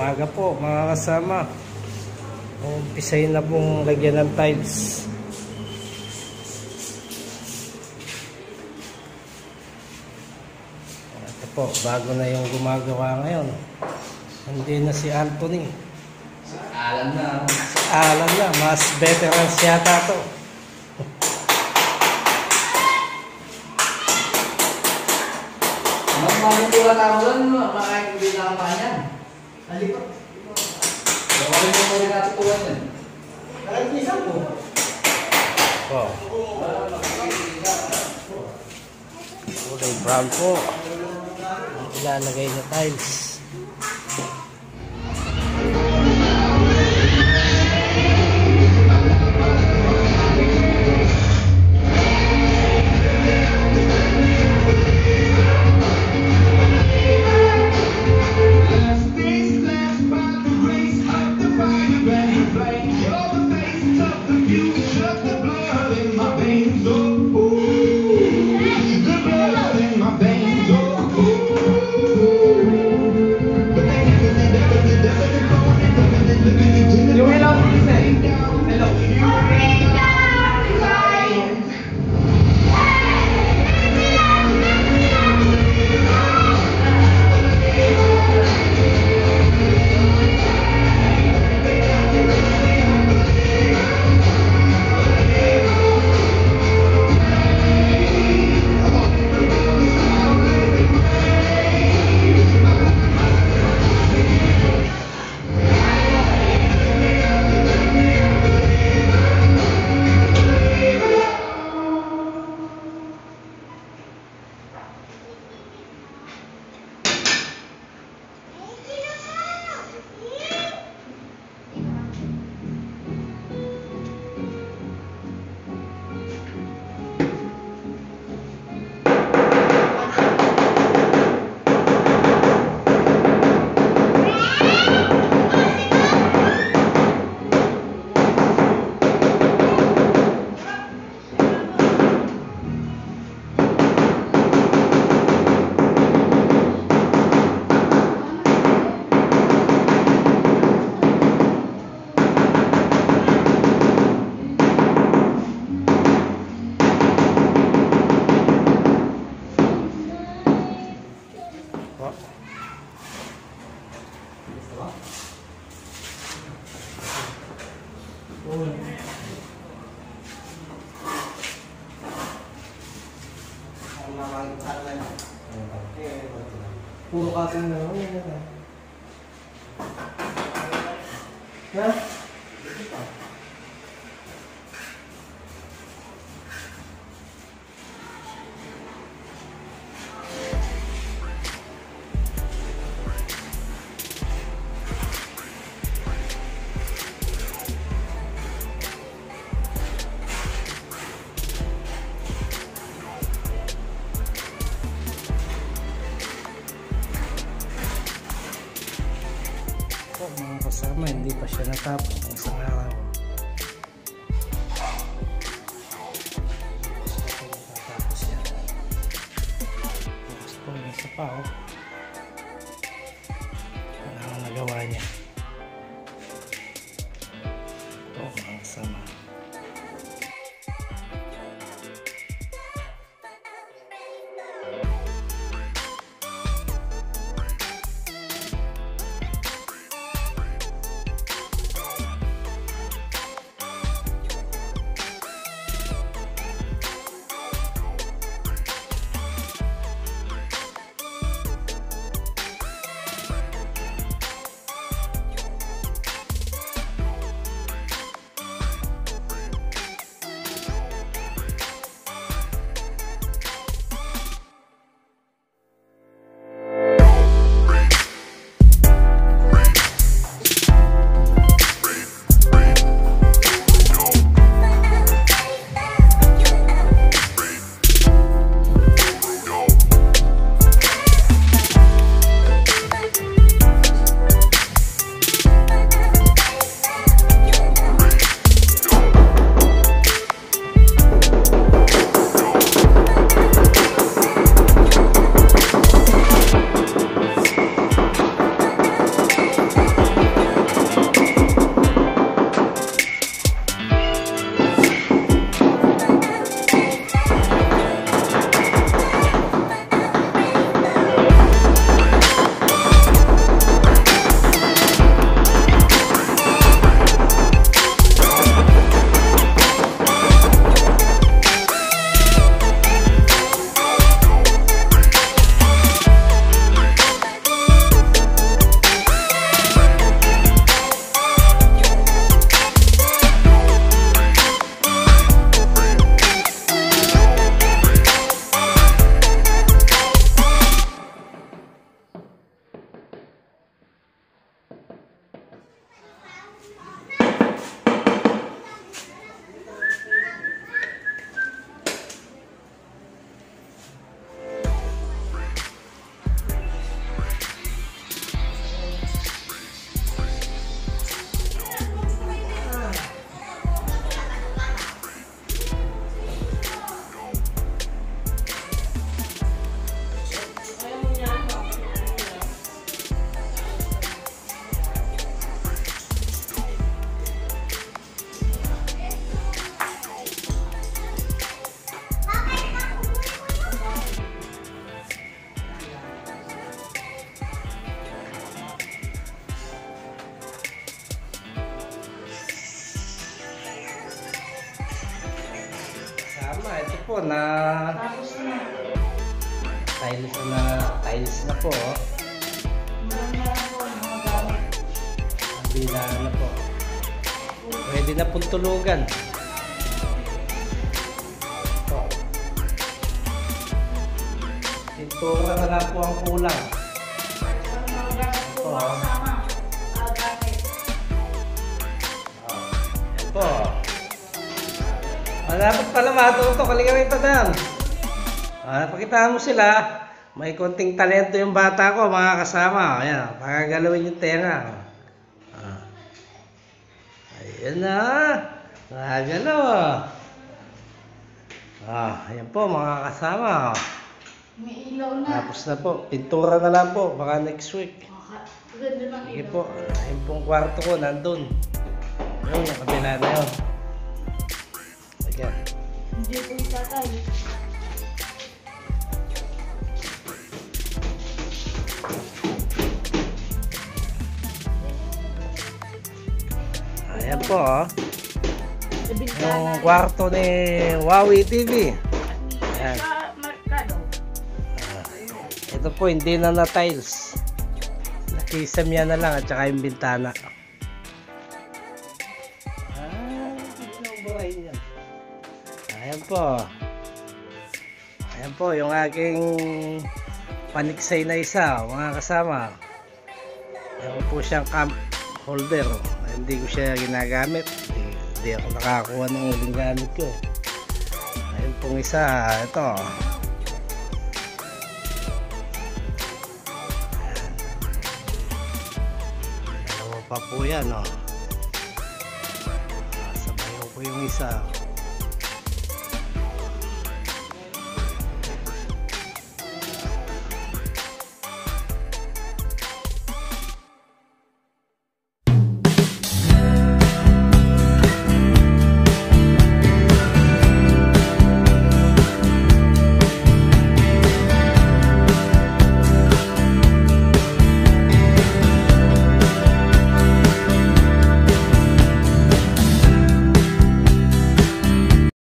Umaga po mga kasama. Umpisahin na pong lagyan ng tiles. Ito po, bago na yung gumagawa ngayon. Hindi na si Anthony. Si Alan na. Si Alan na, mas veteran siyata to. Magmamutula tao doon, makakain ko din na kamaan yan. Halika. Gawalin mo rin natin tuwan yan. Kahit isang po. Wow. Kulay brown po. Ilalagay na tiles. Puro cutting na lang. Ha? Mga kasama, hindi pa siya natapos ng isang araw. Natapos yan. Tapos po, isa pa wala ang nagawa niya. Ito mga kasama. Tama, ito po na Tapos na. tiles na po. Meron po mga gamit. Kabila na po. Pwede na pong tulugan. Ito. Pintura na lang po ang kulang. Mga gamit po Oo. kasama. Mga gamit. Yan po. Dapat pala matuto. Kalika rin tadam. Pakitaan mo sila. May konting talento yung bata ko, mga kasama. Ayan, pakagalawin yung tenga. Ayan na. Nakagalaw. Ayan po, mga kasama. May ilaw na. Tapos na po. Pintura na lang po. Baka next week. Ganda ng Sige ilaw. po. Ayun pong kwarto ko, nandun. Ayun, yung kabila na yun. Ayan. Hindi po itatay. Ayan po, oh. Sa bintana. Yung kwarto ni Wawi TV. Ayan. Sa merkado. Ito po, hindi na na-tiles. Nakisam yan na lang at saka yung bintana. Ayan po. Ayan po, yung aking paniksay na isa, mga kasama. Ayan po siyang camp holder. Hindi ko siya ginagamit. Hindi ako nakakuha ng uling gamit ko. Ayan pong isa, ito. Dalawa pa po yan, oh. Sabayan ko yung isa.